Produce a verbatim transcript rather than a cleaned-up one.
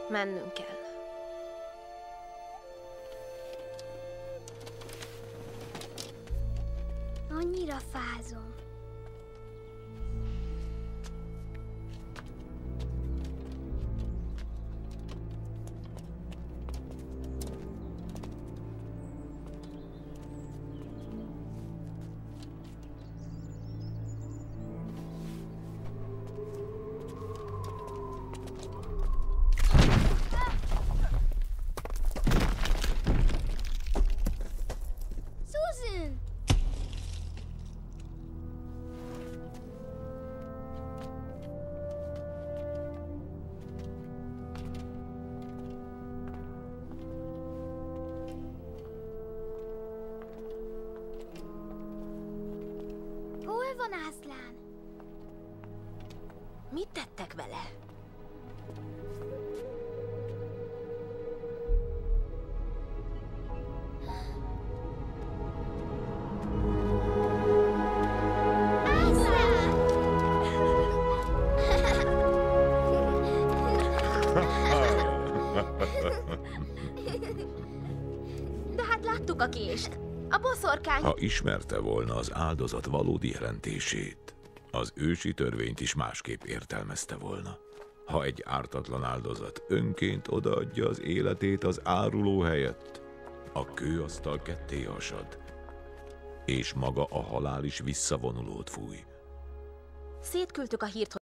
Mennünk kell. Annyira fázom. Susan! Hol van Aslan? Mit tettek vele? De hát láttuk a kést. A boszorkány... Ha ismerte volna az áldozat valódi jelentését, az ősi törvényt is másképp értelmezte volna. Ha egy ártatlan áldozat önként odaadja az életét az áruló helyett, a kőasztal ketté hasad, és maga a halál is visszavonulót fúj. Szétküldtük a hírt,